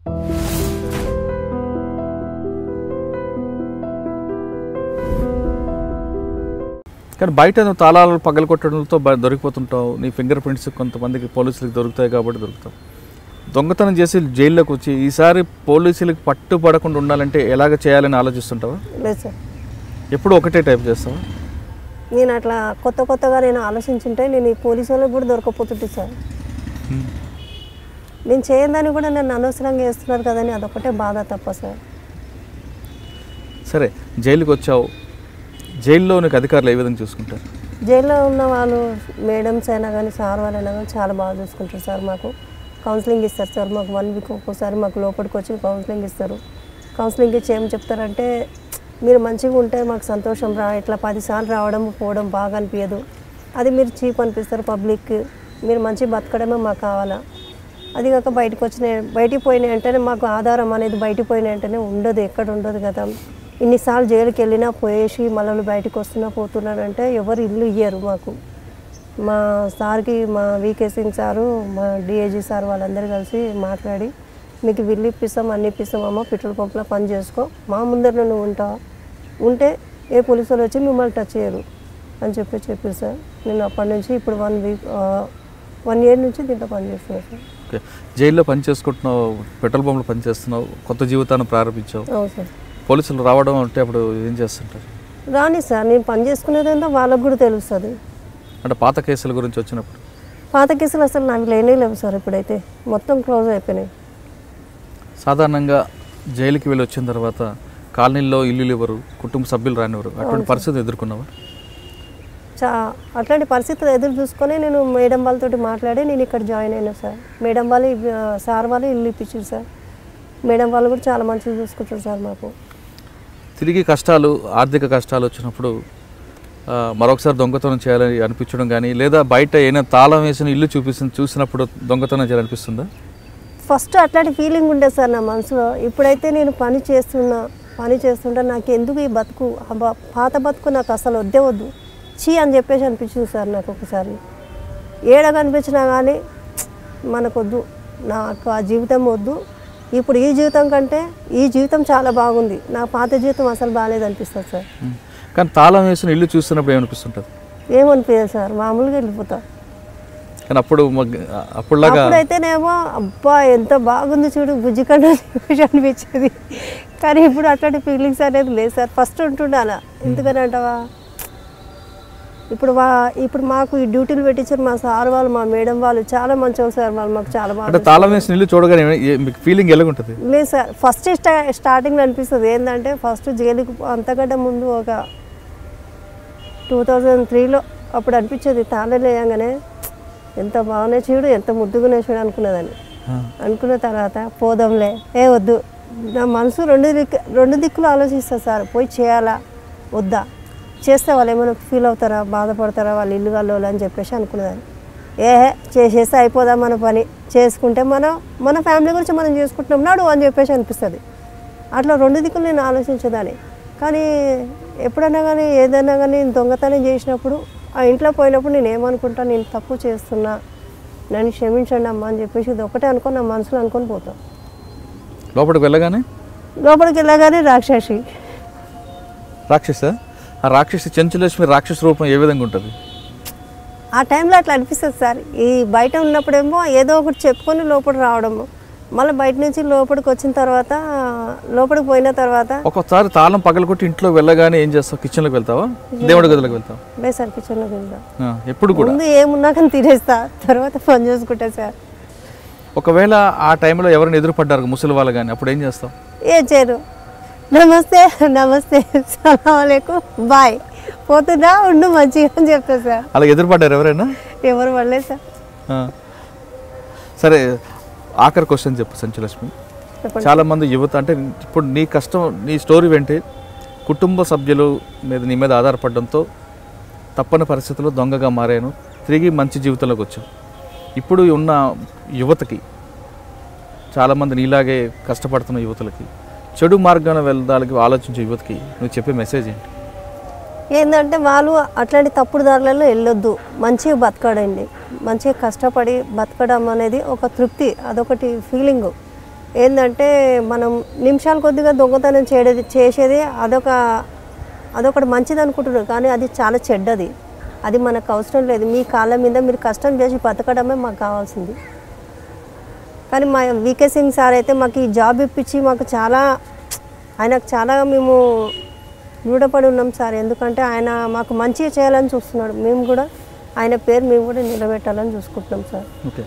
కానీ బయట తాళాలు పగలగొట్టడంతో దొరికిపోతుంటావు, నీ ఫింగర్ ప్రింట్స్ కొంతమందికి పోలీసులకు దొరుకుతాయి కాబట్టి దొరుకుతావు. దొంగతనం చేసి జైల్లోకి వచ్చి ఈసారి పోలీసులకు పట్టుబడకుండా ఉండాలంటే ఎలాగ చేయాలని ఆలోచిస్తుంటావా? లేదు సార్. ఎప్పుడు ఒకటే టైప్ చేస్తావా? నేను అట్లా కొత్తగా నేను ఆలోచించుంటే నేను ఈ పోలీసు వాళ్ళకి కూడా దొరకపోతుంటే సార్. నేను చేయదని కూడా నన్ను అనవసరంగా వేస్తున్నారు కదని అదొకటే బాధ తప్ప సార్. సరే, జైలుకి వచ్చావు, జైల్లో నీకు అధికారులు ఏ విధంగా చూసుకుంటారు? జైల్లో ఉన్న వాళ్ళు మేడమ్స్ అయినా కానీ సార్ వాళ్ళైనా కానీ చాలా బాగా చూసుకుంటారు సార్. మాకు కౌన్సిలింగ్ ఇస్తారు సార్. మాకు 1 వీక్ ఒక్కోసారి మాకు లోపలికి వచ్చి కౌన్సిలింగ్ ఇస్తారు. కౌన్సిలింగ్ ఇచ్చి ఏం చెప్తారంటే, మీరు మంచిగా ఉంటే మాకు సంతోషం రా, ఇట్లా 10 సార్లు రావడం పోవడం బాగా అనిపించదు, అది మీరు చీప్ అనిపిస్తారు పబ్లిక్, మీరు మంచి బతకడమే మాకు కావాలా. అది కాక బయటికి పోయినాయి అంటేనే మాకు ఆధారం అనేది బయటికి పోయినాయి అంటేనే ఉండదు, ఎక్కడ ఉండదు కదా. ఇన్నిసార్లు జైలుకి వెళ్ళినా పోయేసి మళ్ళీ బయటకు వస్తున్నా పోతున్నారంటే ఎవరు ఇల్లు ఇయ్యరు మాకు. మా సార్కి, మా వికే సింగ్ సారు, మా డిఐజీ సార్ వాళ్ళందరూ కలిసి మాట్లాడి, మీకు ఇల్లు ఇప్పిస్తాం, అన్ని ఇప్పిస్తామమ్మా, పెట్రోల్ పంప్లో పని చేసుకో, మా ముందర నువ్వు ఉంటావు, ఉంటే ఏ పోలీసు వాళ్ళు వచ్చి మిమ్మల్ని టచ్ చేయరు అని చెప్పారు సార్. నేను అప్పటి నుంచి ఇప్పుడు 1 ఇయర్ నుంచి దీంట్లో పని చేస్తున్నాను సార్. ఓకే, జైల్లో పని చేసుకుంటున్నావు, పెట్రోల్ పంప్లో పని చేస్తున్నావు, కొత్త జీవితాన్ని ప్రారంభించావు. అవును సార్. పోలీసులు రావడం అంటే అప్పుడు ఏం చేస్తుంటారు? రాని సార్, నేను పని చేసుకునేదంతా వాళ్ళకు కూడా తెలుస్తుంది. అంటే పాత కేసుల గురించి వచ్చినప్పుడు? పాత కేసులు అసలు నాకు లేవు సార్. ఇప్పుడైతే మొత్తం క్లోజ్ అయిపోయినాయి. సాధారణంగా జైలుకి వెళ్ళి వచ్చిన తర్వాత కాలనీల్లో ఇల్లు ఇవ్వరు, కుటుంబ సభ్యులు రానివ్వరు, అటువంటి పరిస్థితి ఎదుర్కొన్నావా? అట్లాంటి పరిస్థితులు ఎదురు చూసుకొని నేను మేడం వాళ్ళతో మాట్లాడి నేను ఇక్కడ జాయిన్ అయినా సార్. మేడం వాళ్ళు, సార్ వాళ్ళు ఇల్లు ఇప్పించారు సార్. మేడం వాళ్ళు కూడా చాలా మంచిగా చూసుకుంటారు సార్ మాకు. తిరిగి కష్టాలు, ఆర్థిక కష్టాలు వచ్చినప్పుడు మరొకసారి దొంగతనం చేయాలని అనిపించడం కానీ, లేదా బయట ఏమైనా తాళం వేసిన ఇల్లు చూసినప్పుడు దొంగతనం చేయాలనిపిస్తుందా? ఫస్ట్ అట్లాంటి ఫీలింగ్ ఉండేది సార్ నా మనసులో. ఇప్పుడైతే నేను పని చేస్తుంటా నాకు ఎందుకు ఈ బతుకు, పాత బతుకు నాకు అసలు వద్దు చీ అని చెప్పేసి అనిపించింది సార్ నాకు. ఒకసారి ఏడ కనిపించినా కానీ మనకొద్దు, నాకు ఆ జీవితం వద్దు, ఇప్పుడు ఈ జీవితం కంటే ఈ జీవితం చాలా బాగుంది, నా పాత జీవితం అసలు బాగాలేదు అనిపిస్తుంది సార్. కానీ తాళం వేసిన ఇల్లు చూస్తున్నప్పుడు ఏమనిపిస్తుంటుంది? ఏమనిపించదు సార్, మామూలుగా వెళ్ళిపోతా. కానీ అప్పుడైతేనేమో అబ్బా ఎంత బాగుంది చూడు బుజ్జి కన్నా అనిపించేది. కానీ ఇప్పుడు అట్లాంటి ఫీలింగ్స్ అనేది లేదు సార్. ఫస్ట్ ఉంటుండే అలా. ఎందుకని అంటావా, ఇప్పుడు మాకు ఈ డ్యూటీలు పెట్టించారు మా సార్ వాళ్ళు, మా మేడం వాళ్ళు చాలా మంచిగా సార్. వాళ్ళు మాకు చాలా బాగా. తాళం వేసిన ఇల్లు చూడగానే మీకు ఫీలింగ్ ఎలా ఉంటుంది? లేదు సార్, ఫస్ట్ స్టార్టింగ్లో అనిపిస్తుంది ఏంటంటే, ఫస్ట్ జైలుకి అంతకంటే ముందు ఒక 2003లో అప్పుడు అనిపించేది, తాళాలు వేయంగానే ఎంత బాగానే చూడు, ఎంత ముద్దుగానే చూడు అనుకునేదాన్ని. అనుకున్న తర్వాత పోదాంలే, వద్దు, నా మనసు రెండు దిక్కులు ఆలోచిస్తా సార్. పోయి చేయాలా వద్దా, చేస్తే వాళ్ళు ఏమైనా ఫీల్ అవుతారా, బాధపడతారా, వాళ్ళు ఇల్లు కల్లోలు అని చెప్పేసి అనుకునేదాన్ని. చేసేస్తే అయిపోదా మన పని, చేసుకుంటే మన ఫ్యామిలీ గురించి మనం చేసుకుంటున్నాం నాడు అని చెప్పేసి అనిపిస్తుంది. అట్లా 2 దిక్కులు నేను ఆలోచించేదాన్ని. కానీ ఎప్పుడైనా కానీ ఏదైనా కానీ దొంగతనం చేసినప్పుడు ఆ ఇంట్లో పోయినప్పుడు నేను ఏమనుకుంటా, నేను తప్పు చేస్తున్నా, నన్ను క్షమించండి అమ్మా అని చెప్పేసి ఇది ఒకటే అనుకొని నా మనసులో అనుకొని పోతాం. లోపలికి వెళ్ళగానే రాక్షసి. ఆ రాక్షసి చెంచులక్ష్మి రాక్షస రూపం ఏ విధంగా ఉంటుంది? ఆ టైంలో అట్లా అనిపిస్తుంది సార్. ఈ బయట ఉన్నప్పుడేమో ఏదో ఒకటి చెప్పుకొని లోపలికి రావడము, మళ్ళీ బయట నుంచి లోపలికి వచ్చిన తర్వాత, లోపలికి పోయిన తర్వాత ఒకసారి తాళం పగలగొట్టి ఇంట్లో వెళ్ళగానే ఏం చేస్తావు? కిచెన్లోకి వెళ్తావా, దేవుడి గదిలోకి వెళ్తావా? లేదు సార్, కిచెన్లోకి వెళ్తా. ఎప్పుడు కూడా ముందు ఏమున్నా కానీ తినేస్తా, తర్వాత పని చేసుకుంటా సార్. ఒకవేళ ఆ టైంలో ఎవరైనా ఎదురుపడ్డారు ముసలి వాళ్ళు కానీ, అప్పుడు ఏం చేస్తావు? ఏం చేయరు, నమస్తే సలాంలేకుం బాయ్, పోతున్నా ఉండు మంచిగా అని చెప్తా సార్. అలా ఎదురుపడ్డారు ఎవరైనా? ఎవరు పడలేదు సార్. సరే, ఆఖరి క్వశ్చన్ చెప్పు సంచులక్ష్మి. చాలా మంది యువత అంటే ఇప్పుడు నీ కష్టం, నీ స్టోరీ వెంటే కుటుంబ సభ్యులు నీ మీద ఆధారపడడంతో తప్పని పరిస్థితుల్లో దొంగగా మారాను, తిరిగి మంచి జీవితంలోకి వచ్చావు. ఇప్పుడు ఉన్న యువతకి, చాలామంది నీలాగే కష్టపడుతున్న యువతలకి, చెడు మార్గాన వెళ్ళడానికి ఆలోచించే యువతకి నువ్వు చెప్పే మెసేజ్ ఏంటి? ఏంటంటే వాళ్ళు అట్లాంటి తప్పుడు దారులలో వెళ్ళొద్దు, మంచిగా బతకడండి. మంచిగా కష్టపడి బతకడం అనేది ఒక తృప్తి, అదొకటి ఫీలింగు. ఏంటంటే మనం నిమిషాలు కొద్దిగా దొంగతనం చేసేది అదొకటి మంచిది అనుకుంటున్నారు, కానీ అది చాలా చెడ్డది. అది మనకు అవసరం లేదు. మీ కాళ్ళ మీద మీరు కష్టం చేసి బతకడమే మాకు కావాల్సింది. కానీ మా వికే సింగ్ సార్ అయితే మాకు ఈ జాబ్ ఇప్పించి ఆయనకు చాలా మేము రుణపడి ఉన్నాం సార్. ఎందుకంటే ఆయన మాకు మంచిగా చేయాలని చూస్తున్నాడు. మేము కూడా ఆయన పేరు మేము కూడా నిలబెట్టాలని చూసుకుంటున్నాం సార్. ఓకే,